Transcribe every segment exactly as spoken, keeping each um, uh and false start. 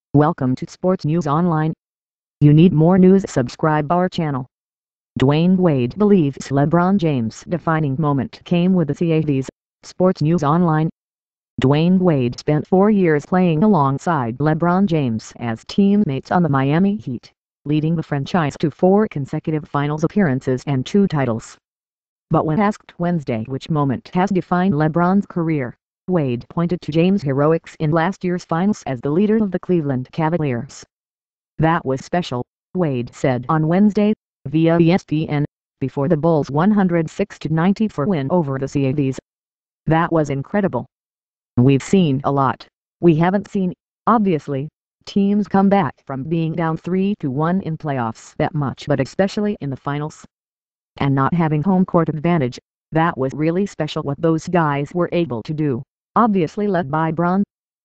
Welcome to Sports News Online. You need more news? Subscribe our channel. Dwayne Wade believes LeBron James' defining moment came with the Cavs. Sports News Online. Dwayne Wade spent four years playing alongside LeBron James as teammates on the Miami Heat, leading the franchise to four consecutive finals appearances and two titles. But when asked Wednesday which moment has defined LeBron's career, Wade pointed to James' heroics in last year's finals as the leader of the Cleveland Cavaliers. "That was special," Wade said on Wednesday, via E S P N, before the Bulls' one hundred six to ninety-four win over the Cavs. "That was incredible. We've seen a lot. We haven't seen, obviously, teams come back from being down three to one in playoffs that much, but especially in the finals. And not having home court advantage, that was really special what those guys were able to do, obviously led by Bron.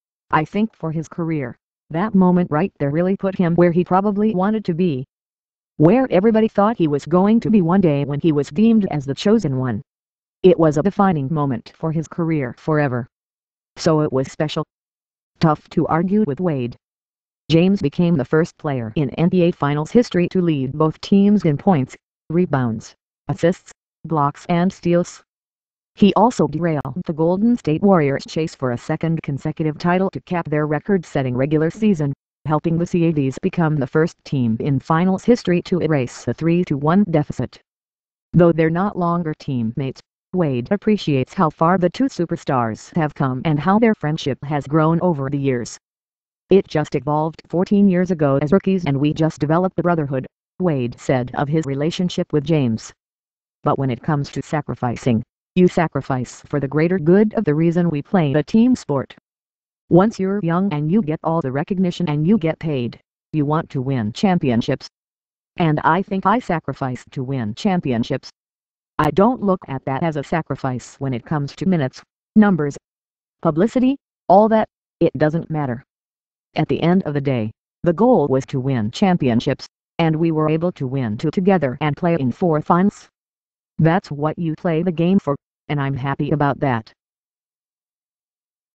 I think for his career, that moment right there really put him where he probably wanted to be. Where everybody thought he was going to be one day when he was deemed as the chosen one. It was a defining moment for his career forever. So it was special." Tough to argue with Wade. James became the first player in N B A Finals history to lead both teams in points, rebounds, assists, blocks and steals. He also derailed the Golden State Warriors' chase for a second consecutive title to cap their record-setting regular season, helping the Cavs become the first team in Finals history to erase a three to one deficit. Though they're not longer teammates, Wade appreciates how far the two superstars have come and how their friendship has grown over the years. "It just evolved fourteen years ago as rookies and we just developed a brotherhood," Wade said of his relationship with James. "But when it comes to sacrificing, you sacrifice for the greater good of the reason we play the team sport. Once you're young and you get all the recognition and you get paid, you want to win championships. And I think I sacrificed to win championships. I don't look at that as a sacrifice when it comes to minutes, numbers, publicity, all that. It doesn't matter. At the end of the day, the goal was to win championships, and we were able to win two together and play in four finals. That's what you play the game for, and I'm happy about that."